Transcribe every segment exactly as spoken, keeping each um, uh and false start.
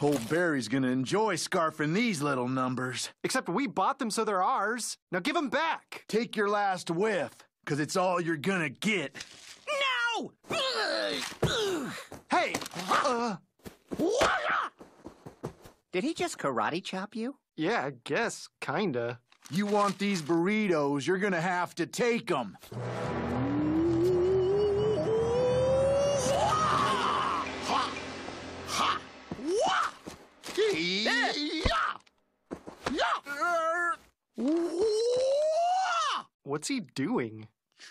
Old Barry's gonna enjoy scarfing these little numbers. Except we bought them so they're ours. Now give them back. Take your last whiff, because it's all you're gonna get. No! Hey! Uh, Did he just karate chop you? yeah, I guess, kinda. You want these burritos, you're gonna have to take them. What's he doing?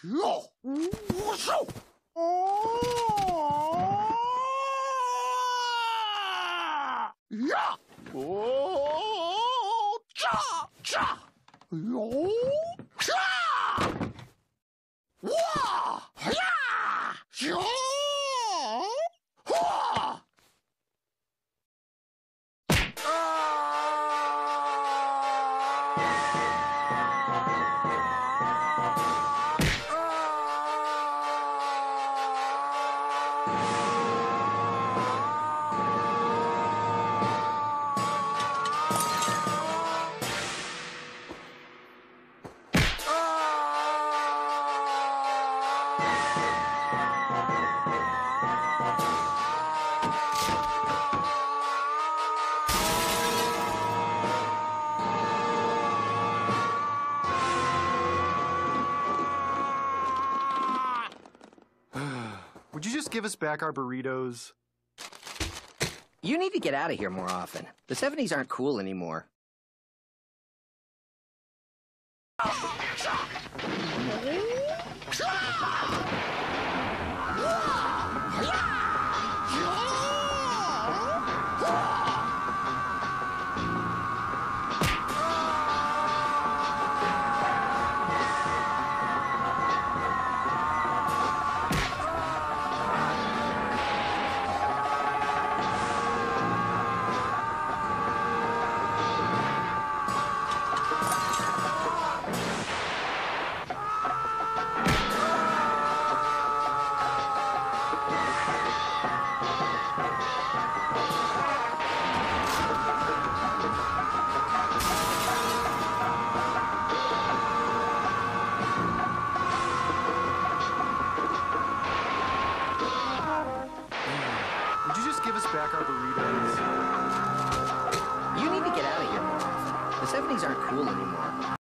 Would you just give us back our burritos? You need to get out of here more often. The seventies aren't cool anymore. Would you just give us back our burritos? You need to get out of here more often. The seventies aren't cool anymore.